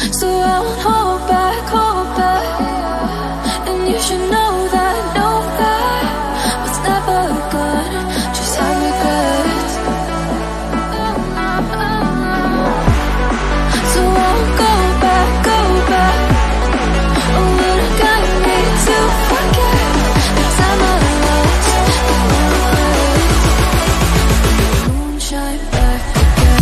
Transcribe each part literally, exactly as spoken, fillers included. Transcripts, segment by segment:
So I won't hold back, hold back. And you should know that, know that what's never good just have regrets. So I won't go back, go back. Oh, but I got me to forget the time I lost, the moonshine back again.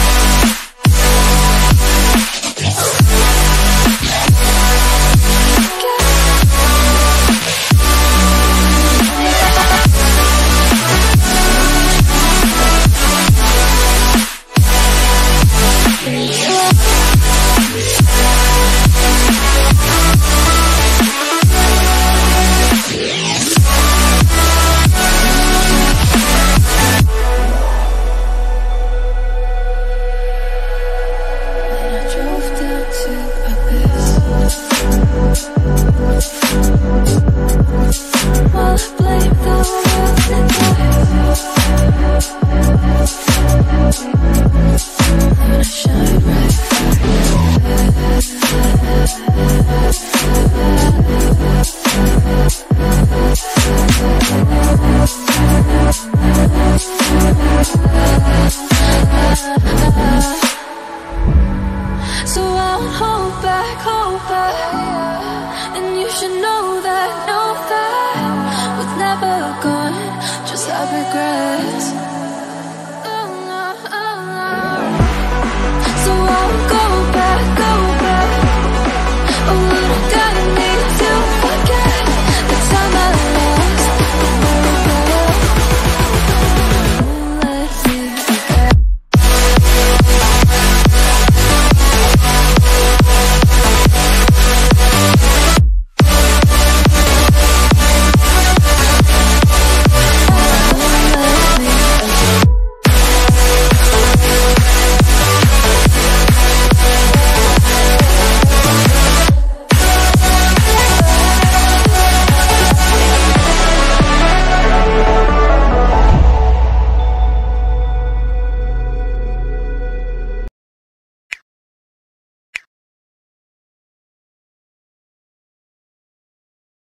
So I won't hold back, hold back. And you should know that, know that what's never gone just have regrets.